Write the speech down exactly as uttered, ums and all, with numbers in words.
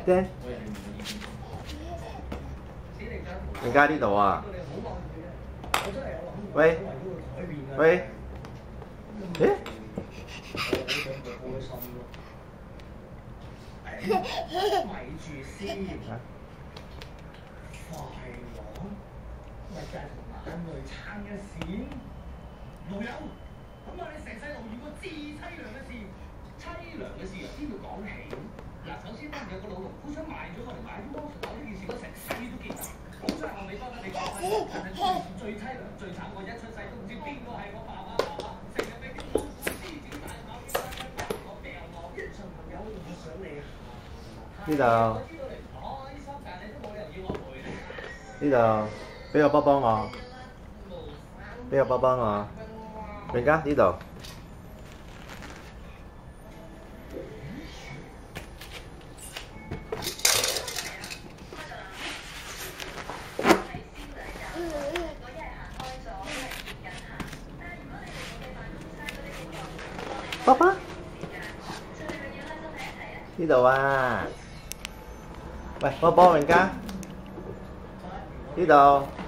啫。而家呢度啊？喂喂，誒？咪住先，快樂咪就係同眼淚撐一線。老友，咁我哋成世路遇過至凄涼嘅事，凄涼嘅事由邊度講起？嗱，首先咧有個老農夫想賣咗我哋買啲芒果呢件事，我成世都記得。好在後尾幫得你講翻，但係最凄涼最慘，我一出世都唔知邊個係我爸爸媽媽，成日俾啲老虎獅子大咬啲山一打我病我，一場朋友我想你。呢度，呢度，俾個包包我，俾個包包我，明家呢度。包包，呢度啊！喂，包包，明家，呢度。